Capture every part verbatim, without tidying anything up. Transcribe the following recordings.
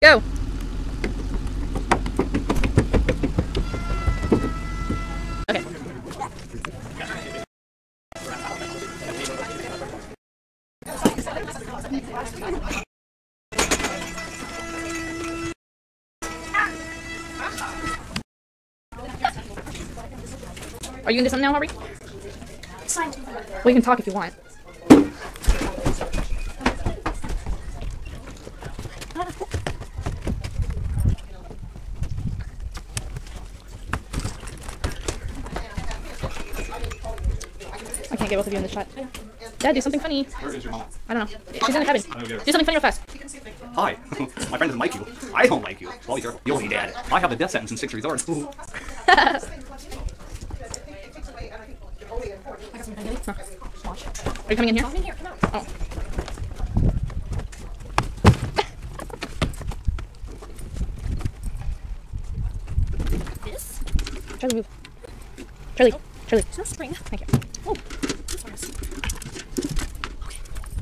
Go. Okay. Are you gonna do something now, Aubrey? Well, you can talk if you want. I can't get both of you in the shot. Dad, do something funny. Where is your mom? I don't know. She's in the cabin. Do something funny real fast. Hi. My friend doesn't like you. I don't like you. Well, be careful. You'll be dead. I have the death sentence in six resorts. Huh. Are you coming in here? Come in here, come out. Oh. This? Charlie, move. Charlie, Charlie. There's no spring. Thank you. Oh, this one is. Okay.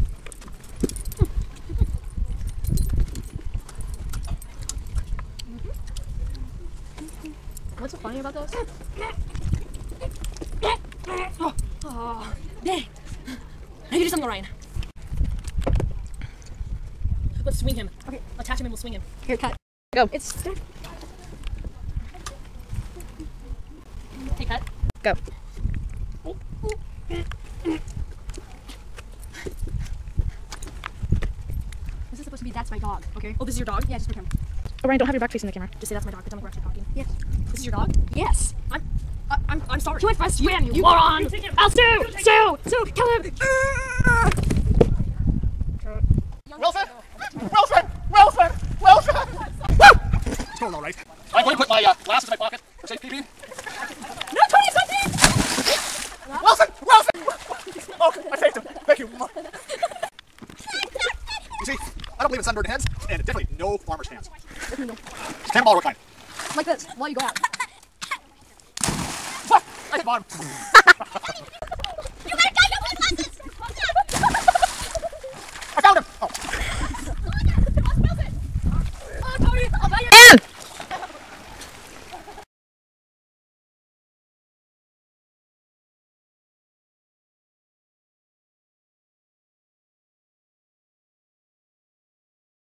What's so funny about those? Oh, oh, dang. I need to do something, Orion. Let's swing him. Okay. Attach him and we'll swing him. Here, cut. Go. It's. Take cut. Go. This is supposed to be that's my dog, okay? Oh, this is your dog? Yeah, just pretend. Oh, Ryan, don't have your back facing the camera. Just say that's my dog, pretend like we're actually talking. Yes. This is your dog? Yes. I'm I, I'm I'm sorry. You went first, swim, you, you moron! you I'll sue! Sue! Sue! Kill him! Wilson! Wilson! Wilson! Wilson! It's going all right. I'm going to put my uh, glasses in my pocket for safekeeping. No, twenty something! Wilson! Wilson! Oh, I saved him. Thank you. You see, I don't believe in sunburned heads, and definitely no farmer's hands. Cannonball what kind? Like this, while you go out. I hit bottom.